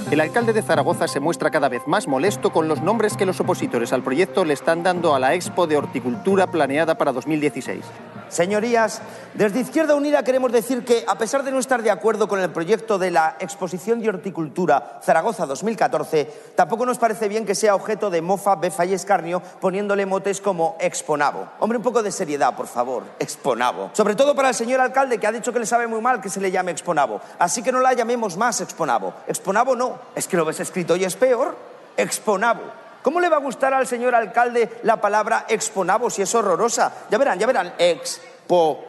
El alcalde de Zaragoza se muestra cada vez más molesto con los nombres que los opositores al proyecto le están dando a la Expo de Horticultura planeada para 2016. Señorías, desde Izquierda Unida queremos decir que, a pesar de no estar de acuerdo con el proyecto de la Exposición de Horticultura Zaragoza 2014, tampoco nos parece bien que sea objeto de mofa, befa y escarnio poniéndole motes como Exponavo. Hombre, un poco de seriedad, por favor. Exponavo. Sobre todo para el señor alcalde, que ha dicho que le sabe muy mal que se le llame Exponavo. Así que no la llamemos más Exponavo. Exponavo no. Es que lo ves escrito y es peor. Exponavo. ¿Cómo le va a gustar al señor alcalde la palabra exponavo si es horrorosa? Ya verán, exponavo.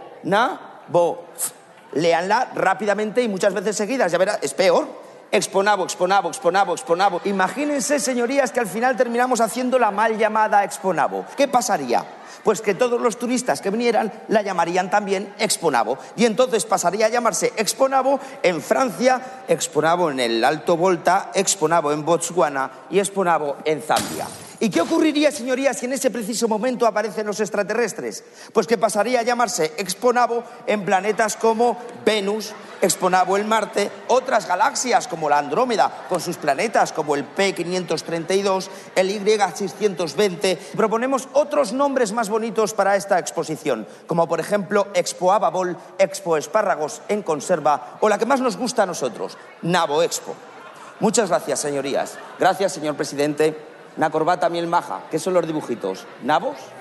Léanla rápidamente y muchas veces seguidas, ya verán, es peor. Exponavo. Imagínense, señorías, que al final terminamos haciendo la mal llamada Exponavo. ¿Qué pasaría? Pues que todos los turistas que vinieran la llamarían también Exponavo. Y entonces pasaría a llamarse Exponavo en Francia, Exponavo en el Alto Volta, Exponavo en Botswana y Exponavo en Zambia. ¿Y qué ocurriría, señorías, si en ese preciso momento aparecen los extraterrestres? Pues que pasaría a llamarse Exponavo en planetas como Venus, Exponavo en Marte, otras galaxias como la Andrómeda, con sus planetas como el P532, el Y620. Proponemos otros nombres más bonitos para esta exposición, como por ejemplo Expo Ababol, Expo Espárragos en conserva o la que más nos gusta a nosotros, Nabo Expo. Muchas gracias, señorías. Gracias, señor presidente. Una corbata miel maja. ¿Qué son los dibujitos? ¿Nabos?